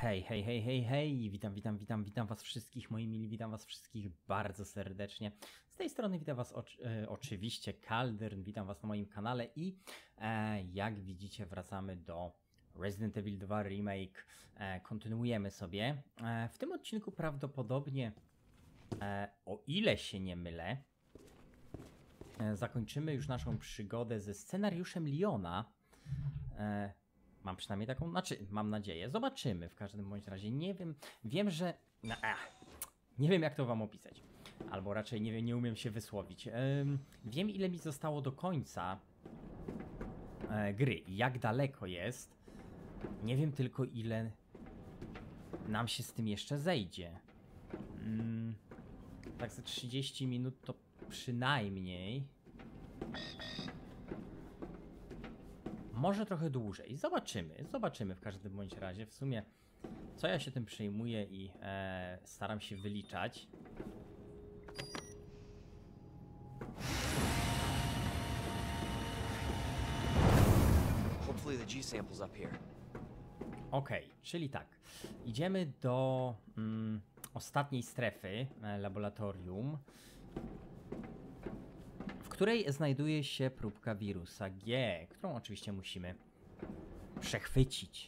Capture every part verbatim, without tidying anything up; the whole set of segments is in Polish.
Hej, hej, hej, hej, hej, witam, witam, witam, witam was wszystkich, moi mili, witam was wszystkich bardzo serdecznie. Z tej strony witam was oczy, e, oczywiście Kaldern, witam was na moim kanale i e, jak widzicie wracamy do Resident Evil dwa Remake, e, kontynuujemy sobie. E, w tym odcinku prawdopodobnie, e, o ile się nie mylę, e, zakończymy już naszą przygodę ze scenariuszem Leona. E, Mam przynajmniej taką, znaczy, mam nadzieję. Zobaczymy w każdym bądź razie. Nie wiem, wiem, że... No, ach, nie wiem, jak to wam opisać. Albo raczej nie wiem, nie umiem się wysłowić. Ym, wiem, ile mi zostało do końca e, gry. Jak daleko jest. Nie wiem tylko, ile nam się z tym jeszcze zejdzie. Ym, tak za trzydzieści minut to przynajmniej... Może trochę dłużej. Zobaczymy. Zobaczymy w każdym bądź razie. W sumie, co ja się tym przejmuję i e, staram się wyliczać. Hopefully the G sample's up here. Okej, okay, czyli tak. Idziemy do mm, ostatniej strefy e, laboratorium, w której znajduje się próbka wirusa G, którą oczywiście musimy przechwycić.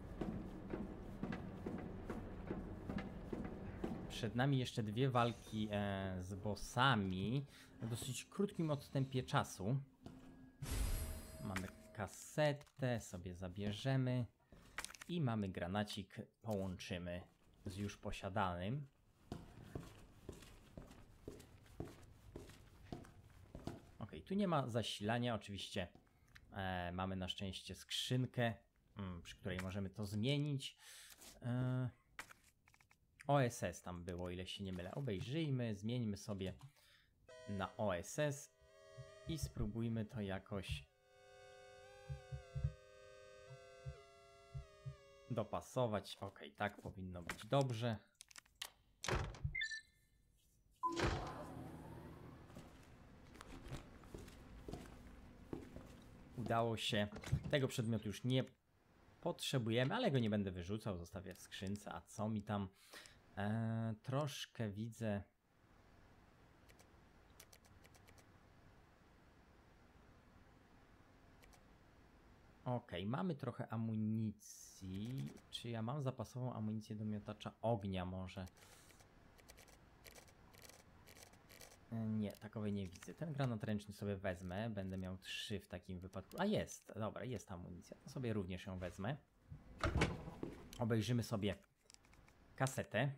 Przed nami jeszcze dwie walki e, z bossami w dosyć krótkim odstępie czasu. Mamy kasetę, sobie zabierzemy i mamy granacik, połączymy z już posiadanym. Ok, tu nie ma zasilania, oczywiście e, mamy na szczęście skrzynkę, mm, przy której możemy to zmienić. E, O S S tam było, o ile się nie mylę. Obejrzyjmy, zmieńmy sobie na O S S i spróbujmy to jakoś dopasować. Ok, tak powinno być dobrze. Udało się. Tego przedmiotu już nie potrzebujemy, ale go nie będę wyrzucał, zostawię w skrzynce. A co mi tam? Eee, troszkę widzę. Ok, mamy trochę amunicji. Czy ja mam zapasową amunicję do miotacza ognia może? Nie, takowej nie widzę. Ten granat ręczny sobie wezmę. Będę miał trzy w takim wypadku. A jest, dobra, jest amunicja. To sobie również ją wezmę. Obejrzymy sobie kasetę.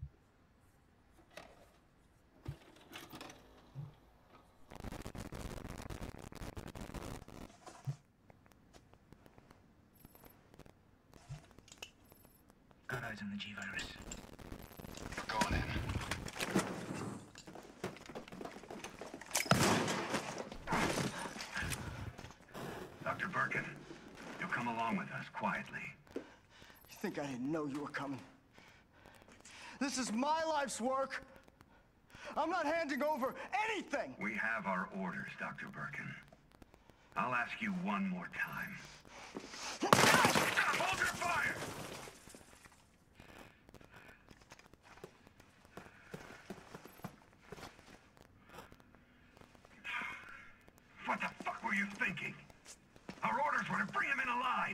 Got eyes on the G-virus. Going in. Doctor Birkin, you'll come along with us quietly. You think I didn't know you were coming? This is my life's work. I'm not handing over anything. We have our orders, Doctor Birkin. I'll ask you one more time. Hold your fire! What the fuck were you thinking? Our orders were to bring him in alive!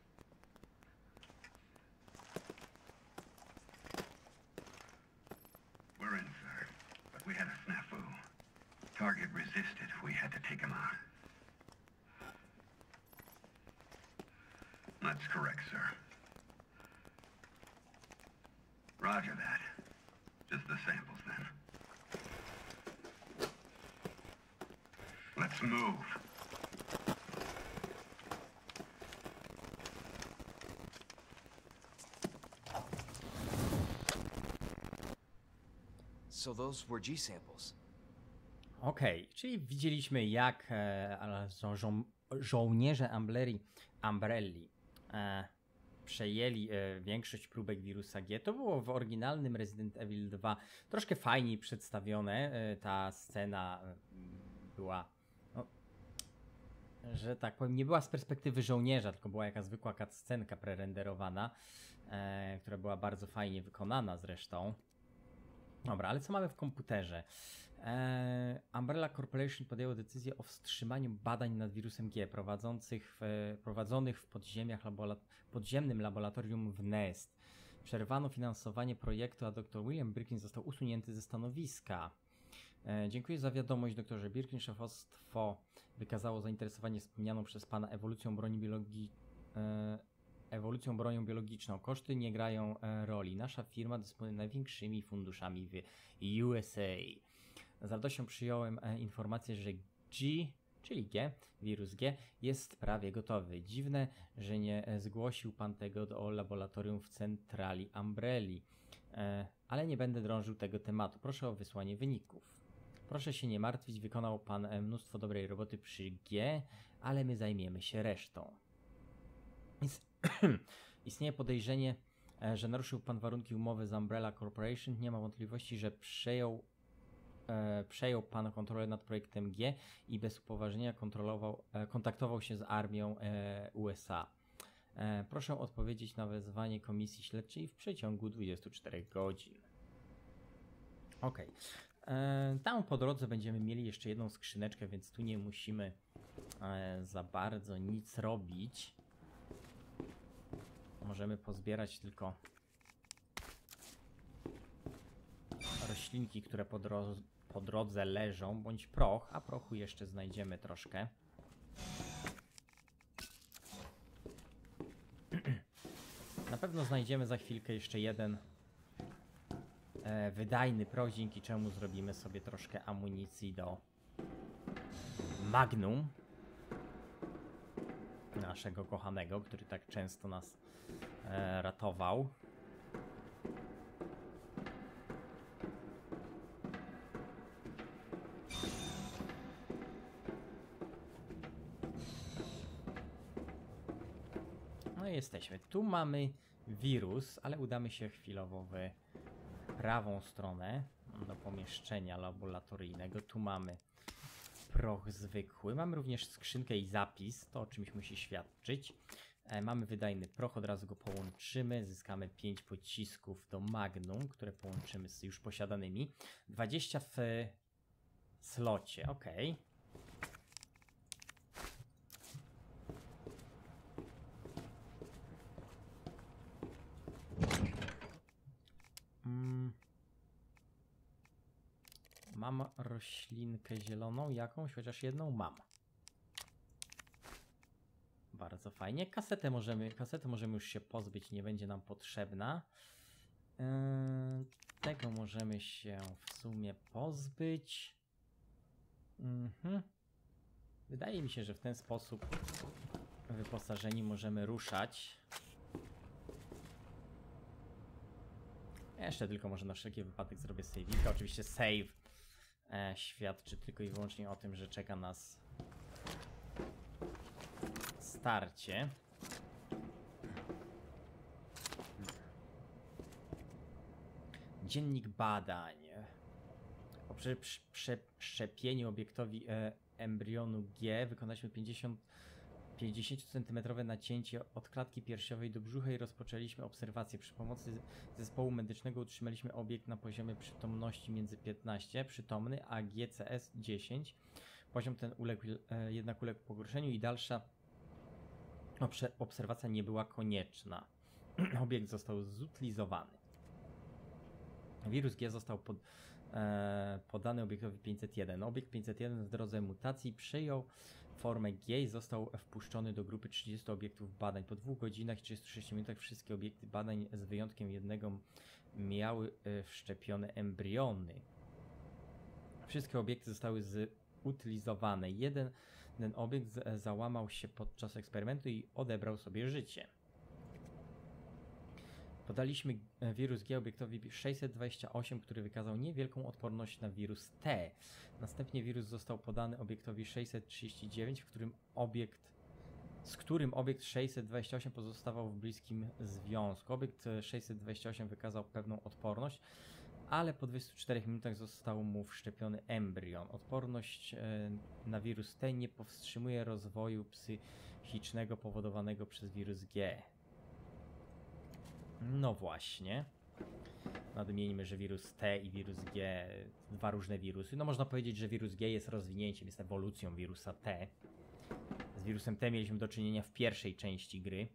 We're in, sir, but we had a snafu. Target resisted. We had to take him out. That's correct, sir. Roger that. Just the samples, then. Let's move. So those were G samples. Okej, okay, czyli widzieliśmy jak e, żo żo żołnierze Umbrelli, Umbrelli e, przejęli e, większość próbek wirusa G. To było w oryginalnym Resident Evil dwa troszkę fajniej przedstawione. E, ta scena e, była, no, że tak powiem, nie była z perspektywy żołnierza, tylko była jaka zwykła cutscenka prerenderowana. e, która była bardzo fajnie wykonana zresztą. Dobra, ale co mamy w komputerze? E, Umbrella Corporation podjęło decyzję o wstrzymaniu badań nad wirusem G prowadzących w, prowadzonych w podziemiach labora, podziemnym laboratorium w Nest. Przerwano finansowanie projektu, a dr William Birkin został usunięty ze stanowiska. E, dziękuję za wiadomość, doktorze Birkin. Szefostwo wykazało zainteresowanie wspomnianą przez pana ewolucją broni biologii, e, ewolucją bronią biologiczną. Koszty nie grają e, roli. Nasza firma dysponuje największymi funduszami w U S A. Z radością przyjąłem e, informację, że G, czyli G, wirus G, jest prawie gotowy. Dziwne, że nie e, zgłosił pan tego do laboratorium w centrali Umbrelli. E, ale nie będę drążył tego tematu. Proszę o wysłanie wyników. Proszę się nie martwić, wykonał pan e, mnóstwo dobrej roboty przy G, ale my zajmiemy się resztą. Is Istnieje podejrzenie, e, że naruszył pan warunki umowy z Umbrella Corporation. Nie ma wątpliwości, że przejął E, przejął pan kontrolę nad projektem G i bez upoważnienia kontrolował, e, kontaktował się z armią e, U S A. E, proszę odpowiedzieć na wezwanie komisji śledczej w przeciągu dwudziestu czterech godzin. Ok. E, tam po drodze będziemy mieli jeszcze jedną skrzyneczkę, więc tu nie musimy e, za bardzo nic robić. Możemy pozbierać tylko roślinki, które po, dro po drodze leżą, bądź proch, a prochu jeszcze znajdziemy troszkę. Na pewno znajdziemy za chwilkę jeszcze jeden e, wydajny proch, dzięki czemu zrobimy sobie troszkę amunicji do Magnum naszego kochanego, który tak często nas e, ratował. No i jesteśmy. Tu mamy wirus, ale udamy się chwilowo w prawą stronę do pomieszczenia laboratoryjnego. Tu mamy proch zwykły. Mamy również skrzynkę i zapis. To o czymś musi świadczyć. E, mamy wydajny proch, od razu go połączymy. Zyskamy pięć pocisków do Magnum, które połączymy z już posiadanymi. dwadzieścia w slocie. Ok. Mm. Mam roślinkę zieloną jakąś, chociaż jedną mam. Bardzo fajnie. Kasetę możemy, kasetę możemy już się pozbyć, nie będzie nam potrzebna. Yy, tego możemy się w sumie pozbyć. Mhm. Wydaje mi się, że w ten sposób wyposażeni możemy ruszać. Jeszcze tylko może na wszelki wypadek zrobię save'ika. Oczywiście save e, świadczy tylko i wyłącznie o tym, że czeka nas starcie. Dziennik badań. Po przeszczepieniu obiektowi e, embrionu G wykonaliśmy pięćdziesięciocentymetrowe nacięcie od klatki piersiowej do brzucha i rozpoczęliśmy obserwację. Przy pomocy zespołu medycznego utrzymaliśmy obiekt na poziomie przytomności między piętnaście, przytomny, a G C S dziesięć. Poziom ten uległ, e, jednak uległ pogorszeniu i dalsza obserwacja nie była konieczna. Obiekt został zutylizowany. Wirus G został pod, e, podany obiektowi pięćset jeden. Obiekt pięćset jeden w drodze mutacji przyjął formę G i został wpuszczony do grupy trzydziestu obiektów badań. Po dwóch godzinach i trzydziestu sześciu minutach wszystkie obiekty badań z wyjątkiem jednego miały e, wszczepione embriony. Wszystkie obiekty zostały zutylizowane. Jeden ten obiekt z, załamał się podczas eksperymentu i odebrał sobie życie. Podaliśmy wirus G obiektowi sześćset dwadzieścia osiem, który wykazał niewielką odporność na wirus T. Następnie wirus został podany obiektowi sześćset trzydzieści dziewięć, w którym obiekt, z którym obiekt sześćset dwadzieścia osiem pozostawał w bliskim związku. Obiekt sześćset dwadzieścia osiem wykazał pewną odporność, ale po dwudziestu czterech minutach został mu wszczepiony embrion. Odporność e, na wirus T nie powstrzymuje rozwoju psychicznego powodowanego przez wirus G. No właśnie. Nadmieńmy, że wirus T i wirus G, dwa różne wirusy. No można powiedzieć, że wirus G jest rozwinięciem, jest ewolucją wirusa T. Z wirusem T mieliśmy do czynienia w pierwszej części gry.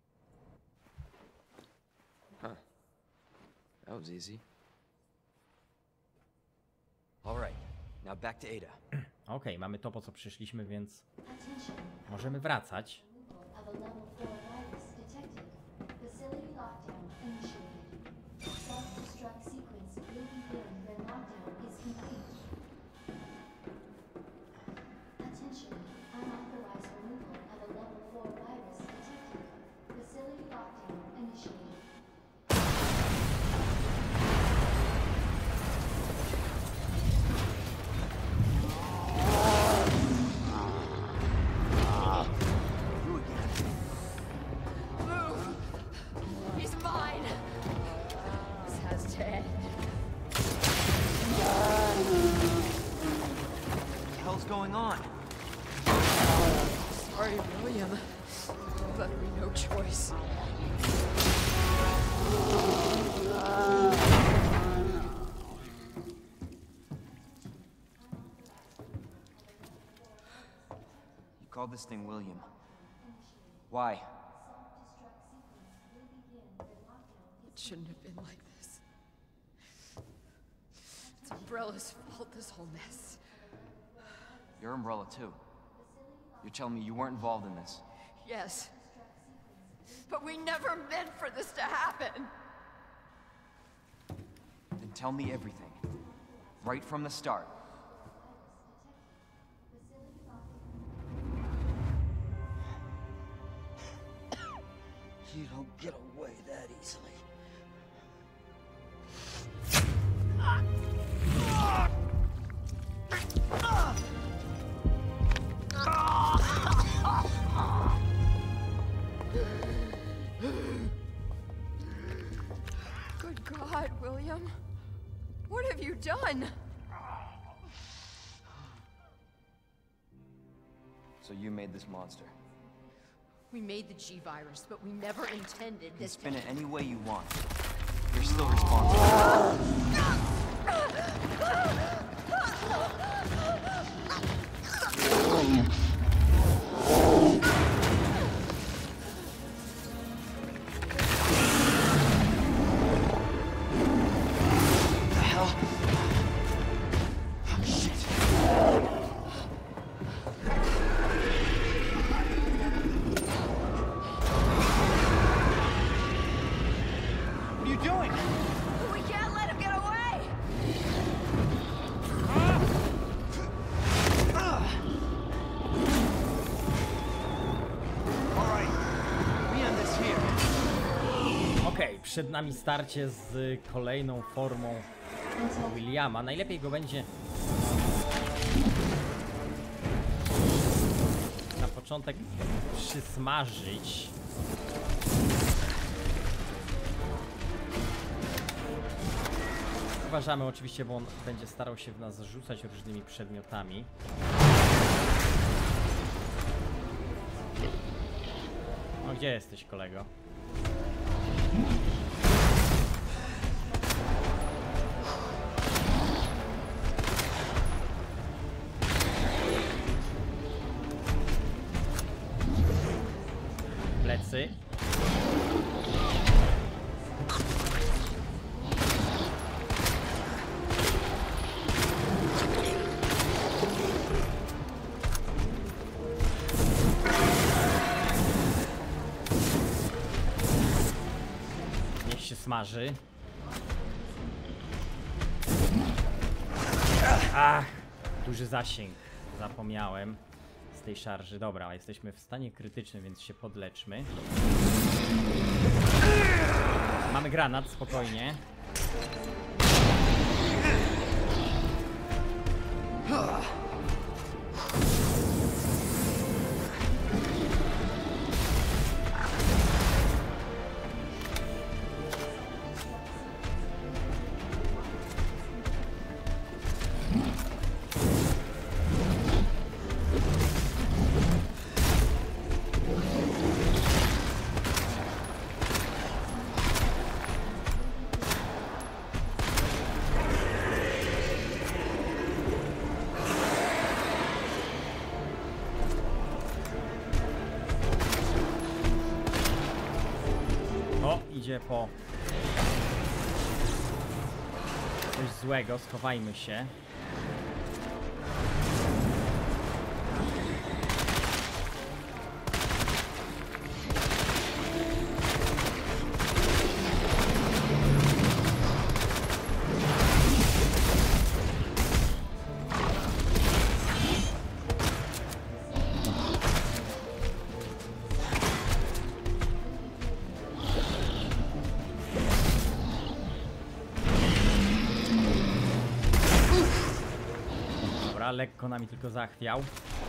Huh. That was easy. All right. Now back to Ada. Okej, okay, mamy to, po co przyszliśmy, więc możemy wracać. Going on? Sorry, William. But we no choice. You called this thing William. Why? It shouldn't have been like this. It's Umbrella's fault, this whole mess. You're Umbrella too. You're telling me you weren't involved in this? Yes. But we never meant for this to happen. Then tell me everything. Right from the start. You don't get away that easily. Good God, William. What have you done? So you made this monster. We made the G-Virus, but we never intended You can this spin to... it any way you want. You're still responsible. Przed nami starcie z kolejną formą Williama. Najlepiej go będzie na początek przysmażyć. Uważamy oczywiście, bo on będzie starał się w nas rzucać różnymi przedmiotami. No gdzie jesteś, kolego? Plecy. Niech się smaży. Ach, duży zasięg. Zapomniałem z tej szarży. Dobra, jesteśmy w stanie krytycznym, więc się podleczmy. Mamy granat, spokojnie. idzie po coś złego, schowajmy się. Lekko nami tylko zachwiał.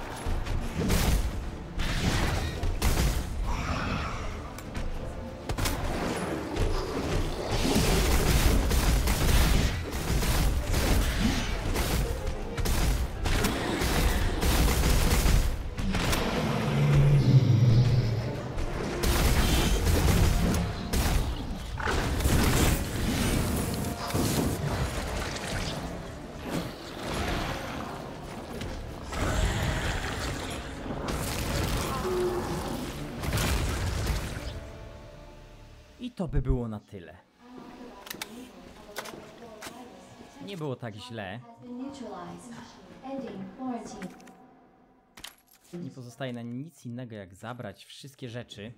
I to by było na tyle. Nie było tak źle. Nie pozostaje nam nic innego jak zabrać wszystkie rzeczy.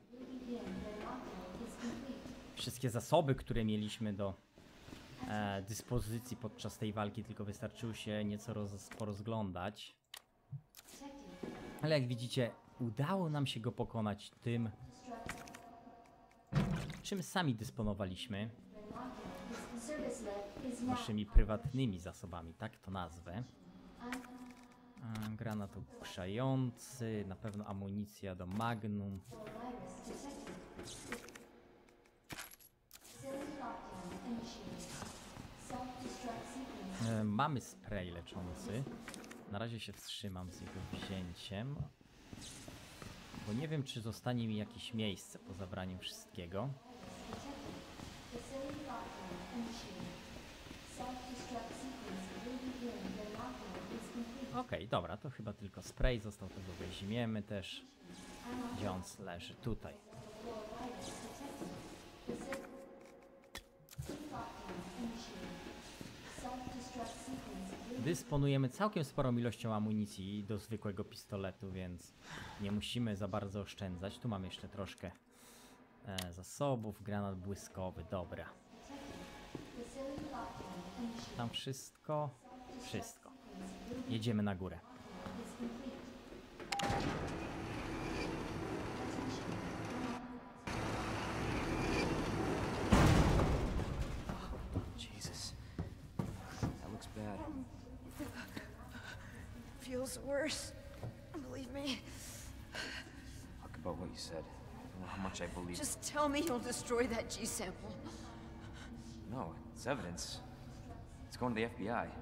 Wszystkie zasoby, które mieliśmy do e, dyspozycji podczas tej walki, tylko wystarczyło się nieco roz, porozglądać. Ale jak widzicie, udało nam się go pokonać tym, czym sami dysponowaliśmy. Naszymi prywatnymi zasobami, tak to nazwę. Granat ogłuszający, na pewno amunicja do Magnum. E, mamy spray leczący. Na razie się wstrzymam z jego wzięciem, bo nie wiem, czy zostanie mi jakieś miejsce po zabraniu wszystkiego. Okej, okay, dobra, to chyba tylko spray został, tego weźmiemy też. Gdzie on leży? Tutaj. Dysponujemy całkiem sporą ilością amunicji do zwykłego pistoletu, więc nie musimy za bardzo oszczędzać. Tu mamy jeszcze troszkę e, zasobów. Granat błyskowy, dobra. Tam wszystko? Wszystko. Jedziemy na górę. Jesus. That looks bad. Feels worse. Believe me. Talk about what you said. I don't know how much I believe. Just tell me you'll destroy that G sample. No, it's evidence. It's going to the F B I.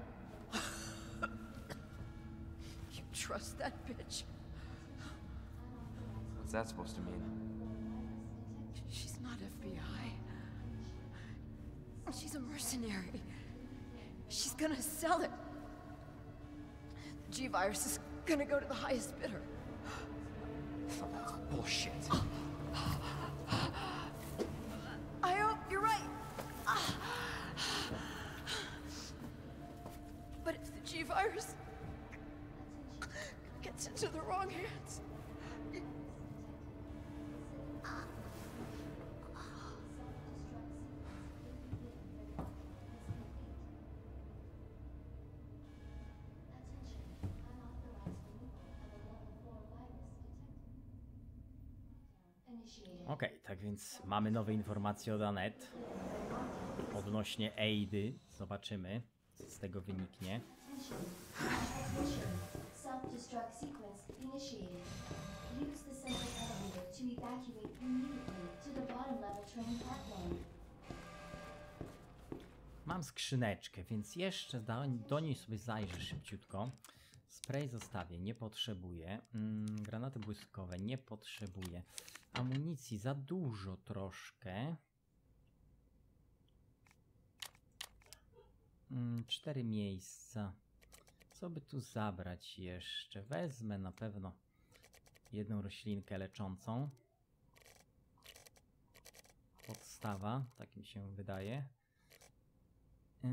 You trust that bitch? What's that supposed to mean? She's not F B I. She's a mercenary. She's gonna sell it. The G-Virus is gonna go to the highest bidder. That's bullshit. I hope you're right. But if the G-Virus gets into the wrong hands... Okej, okay, tak więc mamy nowe informacje od Annette odnośnie Eidy. Zobaczymy, co z tego wyniknie. Self-destruct sequence initiated. Use the central elevator to evacuate immediately to the bottom level train platform. Mam skrzyneczkę, więc jeszcze do, do niej sobie zajrzę szybciutko. Spray zostawię, nie potrzebuję. Mm, granaty błyskowe nie potrzebuję. Amunicji za dużo troszkę. Mm, cztery miejsca. Co by tu zabrać jeszcze? Wezmę na pewno jedną roślinkę leczącą. podstawa, tak mi się wydaje. Yy...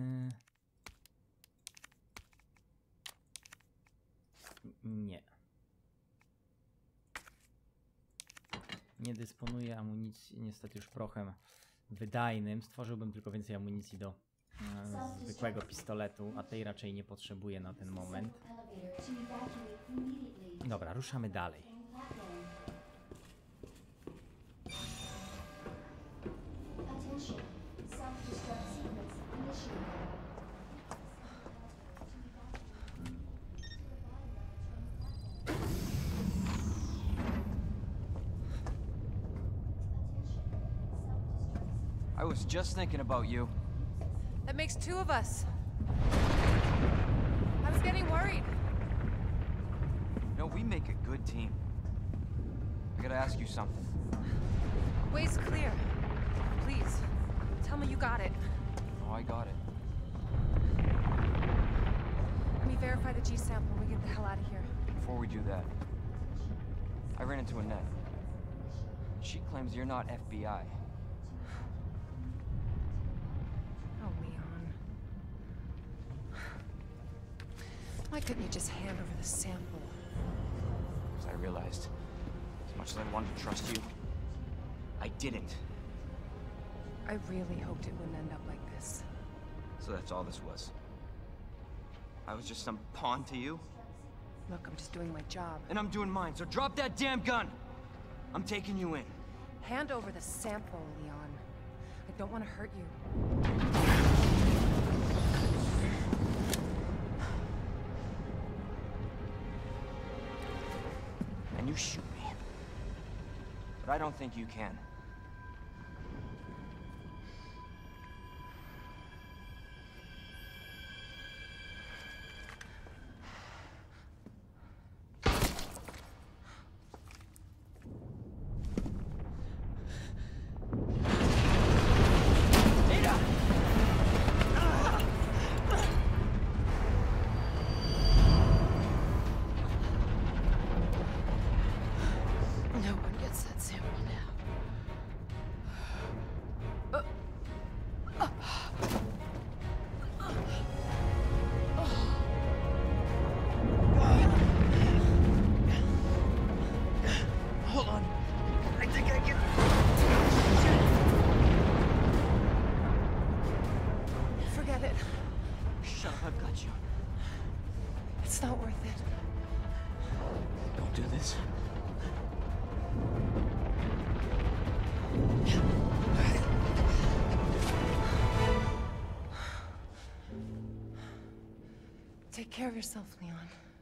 Nie. Nie dysponuję amunicji, niestety już prochem wydajnym. Stworzyłbym tylko więcej amunicji do e, zwykłego pistoletu, a tej raczej nie potrzebuję na ten moment. Dobra, ruszamy dalej. I was just thinking about you. That makes two of us. I was getting worried. No, we make a good team. I gotta ask you something. Way's clear. Please, tell me you got it. Oh, I got it. Let me verify the G sample when we get the hell out of here. Before we do that, I ran into Annette. She claims you're not F B I. Oh, Leon. Why couldn't you just hand over the sample? Because I realized, as much as I wanted to trust you, I didn't. I really hoped it wouldn't end up like this. So that's all this was. I was just some pawn to you, Look, I'm just doing my job. and I'm doing mine, so drop that damn gun! I'm taking you in. Hand over the sample, Leon. I don't want to hurt you. And you shoot me. But I don't think you can. No one gets that sample now. Hold on. I think I can... Forget it. Shut up, I've got you. It's not worth it. Don't do this. Take care of yourself, Leon.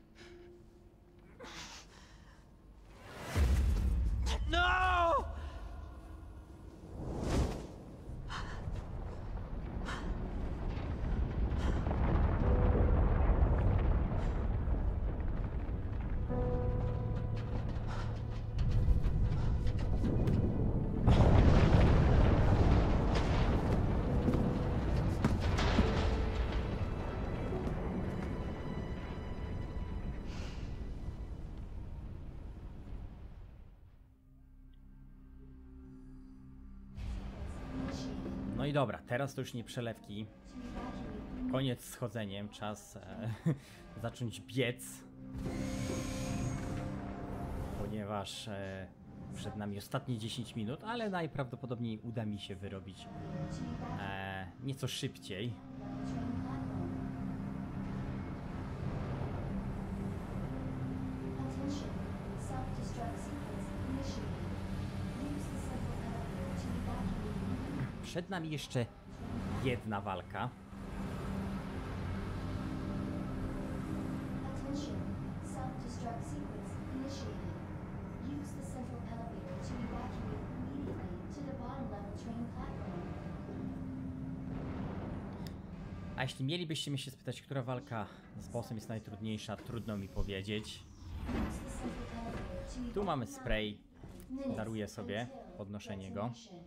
No! No i dobra, teraz to już nie przelewki. Koniec z chodzeniem, czas e, zacząć biec. Ponieważ e, przed nami ostatnie dziesięć minut, ale najprawdopodobniej uda mi się wyrobić e, nieco szybciej. Attention. Self-destruct sequence initiated. Use the central elevator to evacuate. Przed nami jeszcze jedna walka. Attention. Self-destruct sequence initiated. Use the central elevator to evacuate immediately to the bottom level train platform. A jeśli mielibyście mnie się spytać, która walka z bossem jest najtrudniejsza, trudno mi powiedzieć. Use the central elevator to Tu mamy evacuate spray, minutes daruję sobie until podnoszenie go. destination.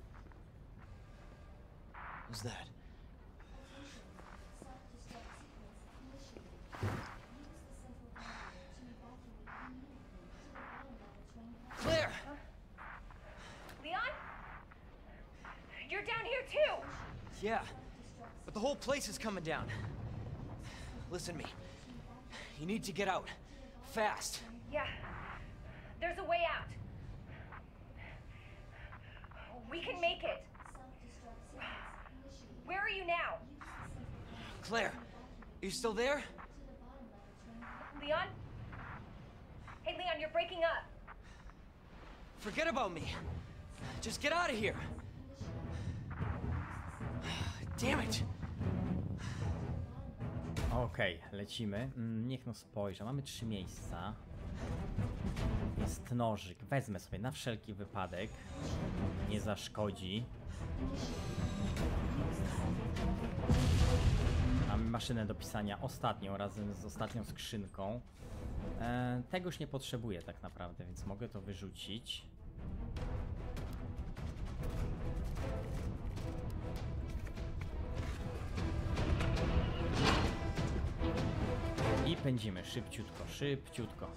What's that? Self-destruct sequence initiated. Use the central elevator to evacuate immediately to the bottom level train platform. Claire! Leon? Yeah, but the whole place is coming down. Listen to me. You need to get out. Fast. Yeah. There's a way out. We can make it. Where are you now? Claire, are you still there? Leon? Hey, Leon, you're breaking up. Forget about me. Just get out of here. Damn it. Okej, lecimy. Mm, niech no spojrzę. Mamy trzy miejsca. Jest nożyk. Wezmę sobie na wszelki wypadek. Nie zaszkodzi. Mamy maszynę do pisania ostatnią, razem z ostatnią skrzynką. E, tego już nie potrzebuję tak naprawdę, więc mogę to wyrzucić. I pędzimy szybciutko, szybciutko.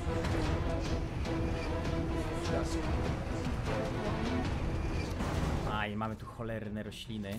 A i mamy tu cholerne rośliny.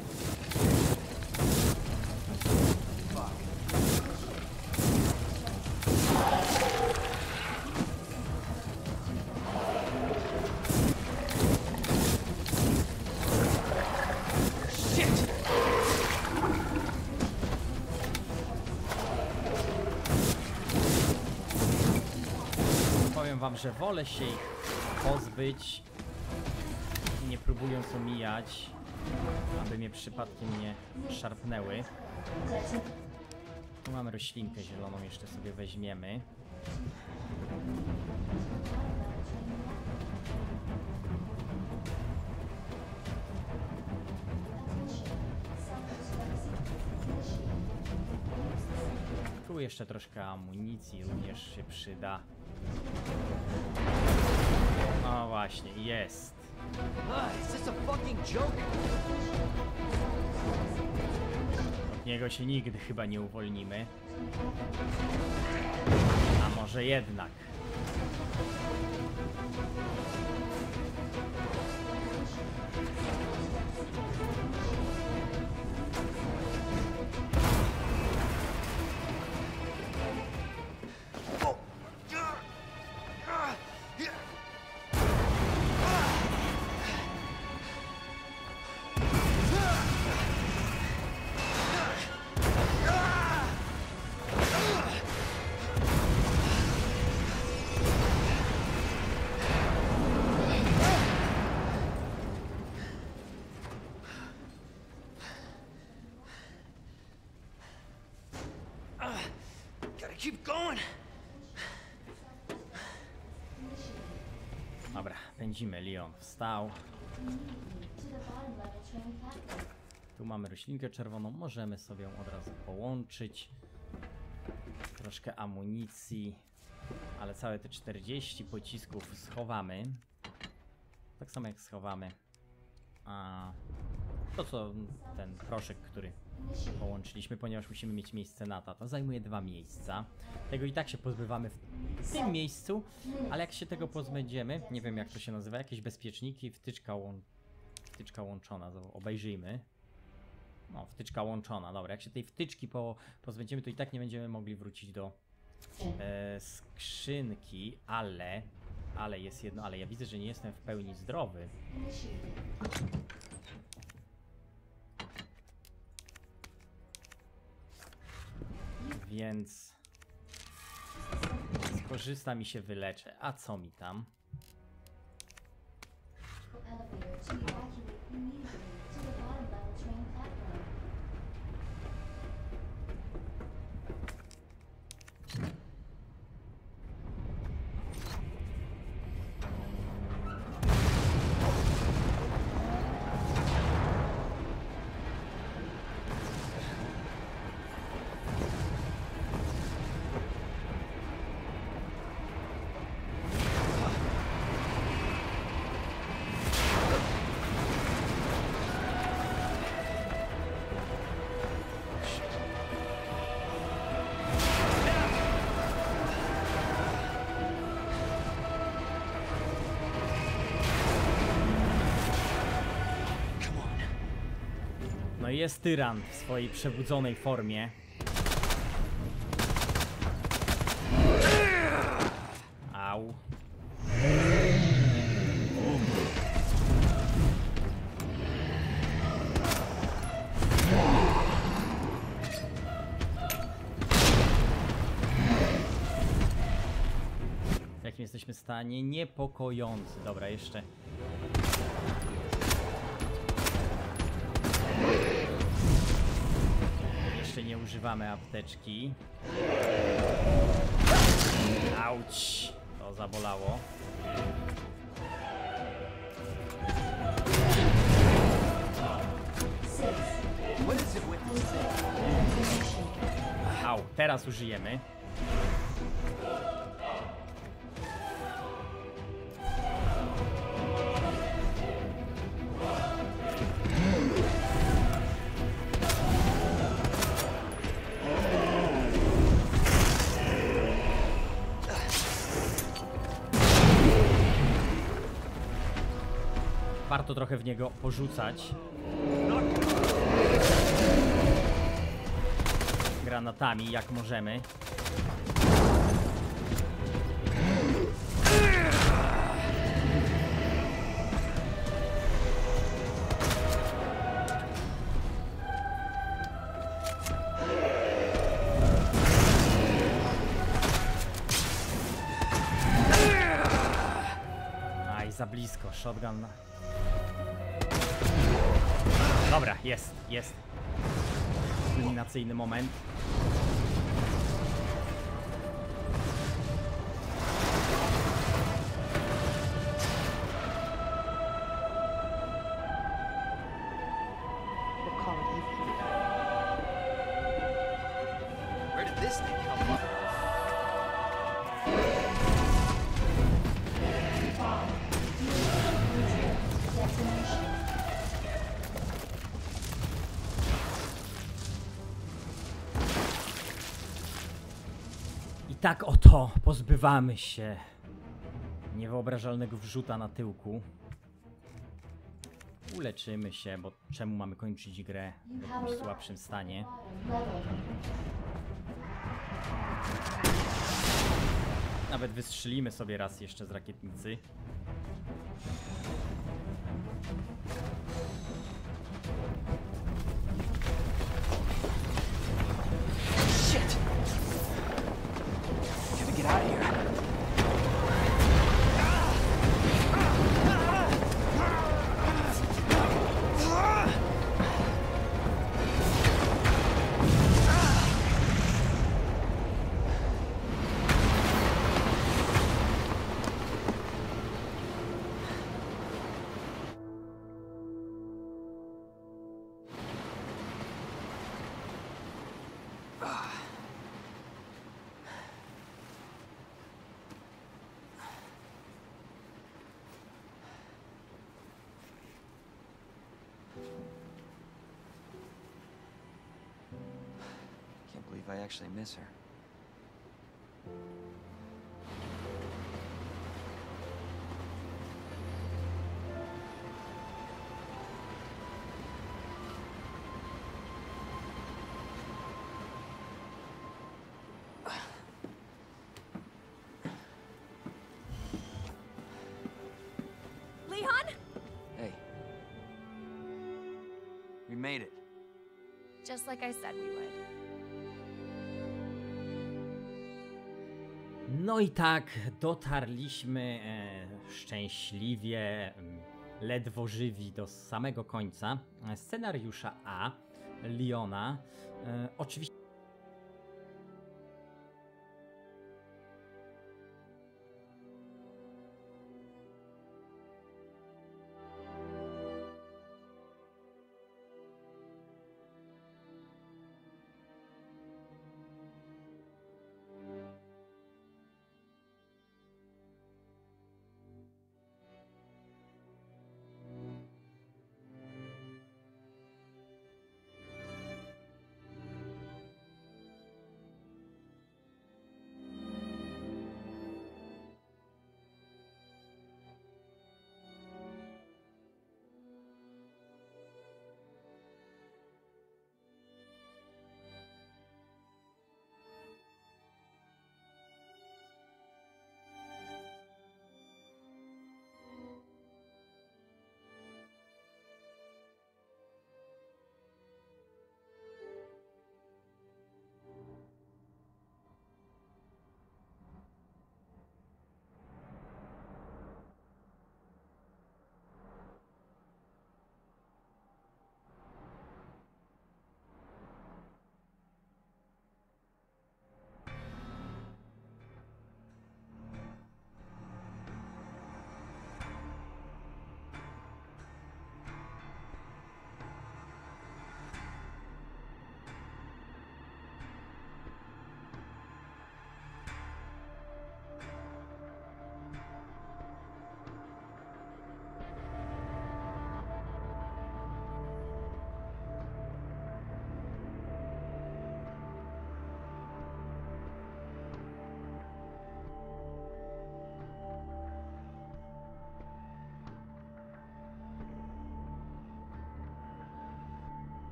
Powiem wam, że wolę się ich pozbyć, nie próbując omijać, aby mnie przypadkiem nie szarpnęły. Tu mamy roślinkę zieloną, jeszcze sobie weźmiemy. Tu jeszcze troszkę amunicji również się przyda. O właśnie, jest. Is this a fucking joke? Od niego się nigdy chyba nie uwolnimy. A może jednak. Keep going. Dobra, pędzimy. Leon wstał. Tu mamy roślinkę czerwoną. Możemy sobie ją od razu połączyć. Troszkę amunicji. Ale całe te czterdzieści pocisków schowamy. Tak samo jak schowamy a to co ten proszek, który połączyliśmy, ponieważ musimy mieć miejsce na to. To zajmuje dwa miejsca. Tego i tak się pozbywamy w tym miejscu, ale jak się tego pozbędziemy, nie wiem jak to się nazywa, jakieś bezpieczniki, wtyczka, łą... wtyczka łączona, obejrzyjmy. No, wtyczka łączona, dobra, jak się tej wtyczki po... pozbędziemy, to i tak nie będziemy mogli wrócić do e, skrzynki, ale, ale jest jedno, ale ja widzę, że nie jestem w pełni zdrowy. Więc skorzystam i się wyleczę. A co mi tam? No i jest tyran w swojej przebudzonej formie. Au. W jakim jesteśmy stanie? Niepokojący. Dobra, jeszcze. Jeszcze nie używamy apteczki. Auć! To zabolało. What is it with this thing? Au, teraz użyjemy. Warto trochę w niego porzucać granatami, jak możemy. Aj, za blisko, shotgun. Dobra, jest, jest. Kulminacyjny moment. Where did this thing come from? I tak oto pozbywamy się niewyobrażalnego wrzuta na tyłku. Uleczymy się, bo czemu mamy kończyć grę w jakimś słabszym stanie? Nawet wystrzelimy sobie raz jeszcze z rakietnicy. Shit! Gotta get out of here. Can't believe I actually miss her. Leon? Hey. We made it. Just like I said we would. No i tak dotarliśmy e, szczęśliwie, m, ledwo żywi do samego końca scenariusza A, Leona. E, oczywiście